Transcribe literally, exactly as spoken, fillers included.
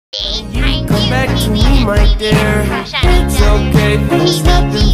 You come back to me, my dear. It's okay, there's nothing